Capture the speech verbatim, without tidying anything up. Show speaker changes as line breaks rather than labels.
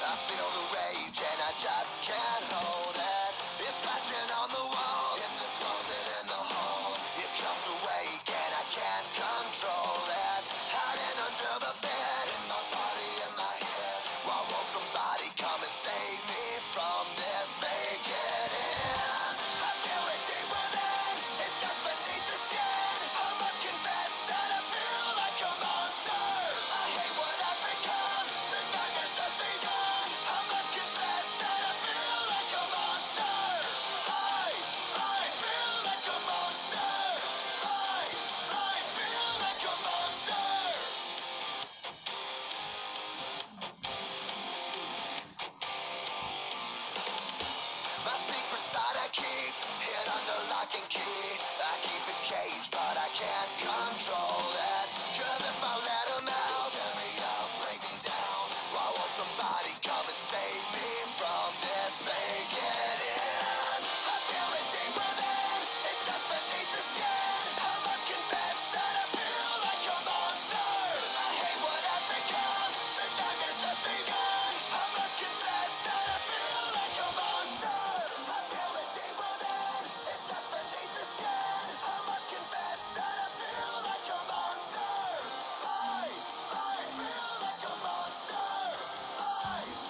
I feel the rage and I just can't hold it. It's scratching on the walls, in the closet, in the halls. It comes awake and I can't control it. Hiding under the bed, in my body, in my head. Why won't somebody come and save me from this? Make it end. I feel it deep within, it's just beneath the skin. I must confess that I feel like a monster. I hate what I've become, the nightmare's just begun. I must confess that I feel like a monster. I, I feel like a monster. I, I feel like a monster. My secret side I keep hid under lock and key. I keep it caged, but I can't control it. Cause if I let him out, tear me up, break me down. Why won't somebody come and save me from this? Make it end. I feel it deep within, it's just beneath the skin. I must confess that I feel like a monster. I hate what I've become, the nightmare's just begun. I must confess that I feel like a monster. I feel it deep within, it's just beneath the skin. I must confess that I feel like a monster. I, I feel like a monster. I,